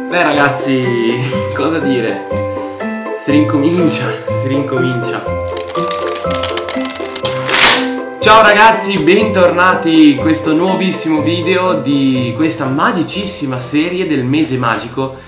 Beh ragazzi, cosa dire? Si rincomincia. Ciao ragazzi, bentornati in questo nuovissimo video di questa magicissima serie del mese magico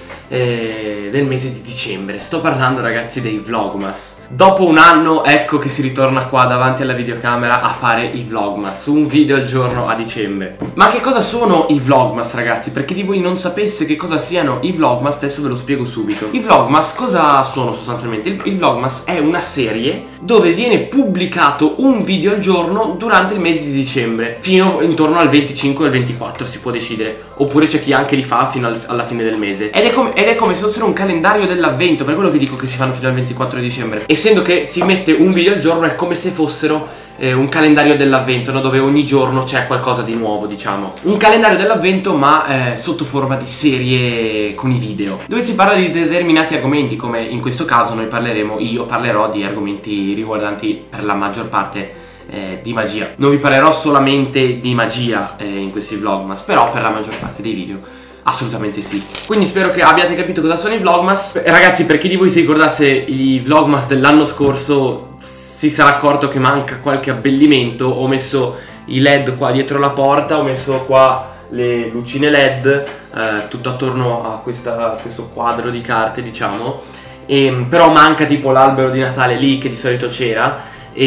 del mese di dicembre. Sto parlando ragazzi dei Vlogmas. Dopo un anno ecco che si ritorna qua davanti alla videocamera a fare i Vlogmas, un video al giorno a dicembre. Ma che cosa sono i Vlogmas ragazzi? Per chi di voi non sapesse che cosa siano i Vlogmas, adesso ve lo spiego subito. I Vlogmas cosa sono sostanzialmente? Il Vlogmas è una serie dove viene pubblicato un video al giorno durante il mese di dicembre, fino intorno al 25 o al 24 si può decidere, oppure c'è chi anche li fa fino alla fine del mese. Ed è come se fossero un calendario dell'avvento, per quello che dico che si fanno fino al 24 di dicembre. Essendo che si mette un video al giorno è come se fossero un calendario dell'avvento, no? Dove ogni giorno c'è qualcosa di nuovo, diciamo. Un calendario dell'avvento ma sotto forma di serie con i video, dove si parla di determinati argomenti, come in questo caso io parlerò di argomenti riguardanti per la maggior parte di magia. Non vi parlerò solamente di magia in questi Vlogmas, però per la maggior parte dei video assolutamente sì. Quindi spero che abbiate capito cosa sono i Vlogmas. Ragazzi, per chi di voi si ricordasse i Vlogmas dell'anno scorso, si sarà accorto che manca qualche abbellimento. Ho messo i LED qua dietro la porta, ho messo qua le lucine LED tutto attorno a questo quadro di carte, diciamo. Però manca tipo l'albero di Natale lì che di solito c'era.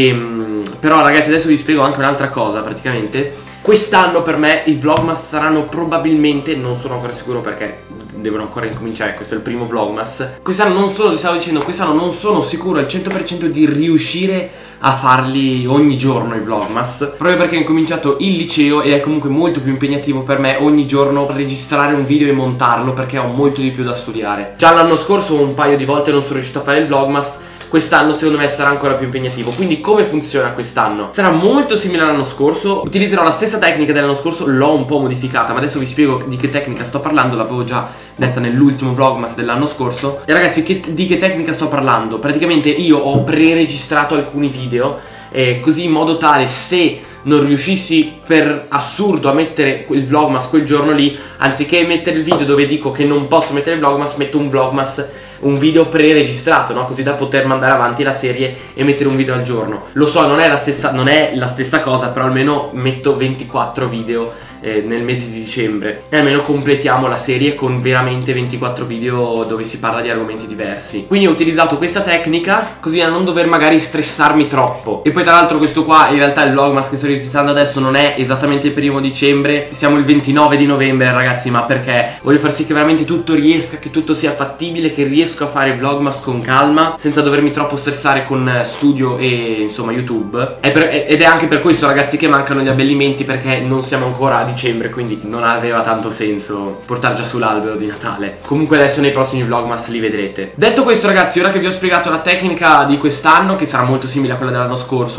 Però ragazzi, adesso vi spiego anche un'altra cosa. Praticamente quest'anno per me i Vlogmas saranno probabilmente, non sono ancora sicuro perché devono ancora incominciare, questo è il primo Vlogmas. Quest'anno non sono, vi stavo dicendo, quest'anno non sono sicuro al 100% di riuscire a farli ogni giorno i Vlogmas, proprio perché ho incominciato il liceo ed è comunque molto più impegnativo per me ogni giorno registrare un video e montarlo, perché ho molto di più da studiare. Già l'anno scorso un paio di volte non sono riuscito a fare il Vlogmas. Quest'anno secondo me sarà ancora più impegnativo. Quindi come funziona quest'anno? Sarà molto simile all'anno scorso. Utilizzerò la stessa tecnica dell'anno scorso, l'ho un po' modificata, ma adesso vi spiego di che tecnica sto parlando. L'avevo già detta nell'ultimo Vlogmas dell'anno scorso. E ragazzi, di che tecnica sto parlando? Praticamente io ho pre-registrato alcuni video, così in modo tale, se non riuscissi per assurdo a mettere il Vlogmas quel giorno lì, anziché mettere il video dove dico che non posso mettere il Vlogmas, metto un Vlogmas, un video pre-registrato, no? Così da poter mandare avanti la serie e mettere un video al giorno. Lo so, non è la stessa cosa, però almeno metto 24 video nel mese di dicembre e almeno completiamo la serie con veramente 24 video dove si parla di argomenti diversi. Quindi ho utilizzato questa tecnica così da non dover magari stressarmi troppo. E poi tra l'altro questo qua, in realtà il Vlogmas che sto registrando adesso non è esattamente il 1° dicembre, siamo il 29 di novembre ragazzi, ma perché voglio far sì che veramente tutto riesca, che tutto sia fattibile, che riesco a fare Vlogmas con calma senza dovermi troppo stressare con studio e insomma YouTube. Ed è anche per questo ragazzi che mancano gli abbellimenti, perché non siamo ancora a dicembre, quindi non aveva tanto senso portare già sull'albero di Natale. Comunque adesso nei prossimi Vlogmas li vedrete. Detto questo ragazzi, ora che vi ho spiegato la tecnica di quest'anno, che sarà molto simile a quella dell'anno scorso,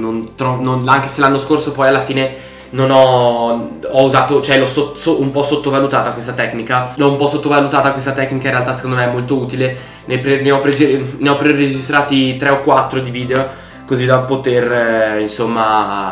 anche se l'anno scorso poi alla fine non ho usato, cioè l'ho un po' sottovalutata questa tecnica. L'ho un po' sottovalutata questa tecnica, in realtà secondo me è molto utile. Ne ho pre-registrati 3 o 4 di video, così da poter insomma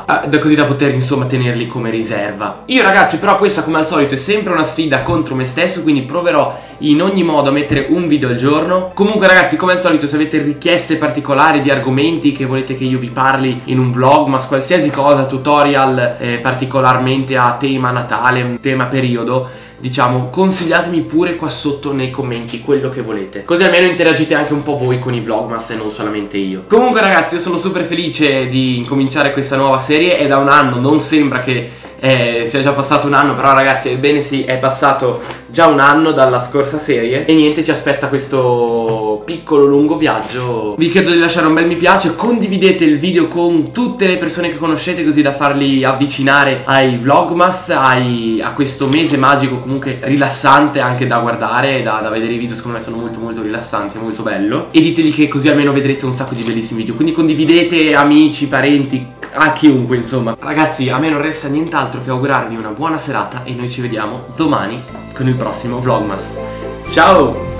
tenerli come riserva. Io ragazzi però questa come al solito è sempre una sfida contro me stesso, quindi proverò in ogni modo a mettere un video al giorno. Comunque ragazzi, come al solito, se avete richieste particolari di argomenti che volete che io vi parli in un Vlogmas, qualsiasi cosa, tutorial particolarmente a tema Natale, tema periodo, diciamo, consigliatemi pure qua sotto nei commenti quello che volete, così almeno interagite anche un po' voi con i Vlogmas e non solamente io. Comunque ragazzi, io sono super felice di incominciare questa nuova serie. È da un anno, non sembra che sia già passato un anno, però ragazzi ebbene sì, è passato già un anno dalla scorsa serie. E niente, ci aspetta questo piccolo lungo viaggio. Vi chiedo di lasciare un bel mi piace, condividete il video con tutte le persone che conoscete, così da farli avvicinare ai Vlogmas, a questo mese magico comunque rilassante anche da guardare, da vedere. I video secondo me sono molto molto rilassanti, molto bello. E diteli che così almeno vedrete un sacco di bellissimi video. Quindi condividete, amici, parenti, a chiunque insomma. Ragazzi, a me non resta nient'altro che augurarvi una buona serata e noi ci vediamo domani con il prossimo Vlogmas. Ciao!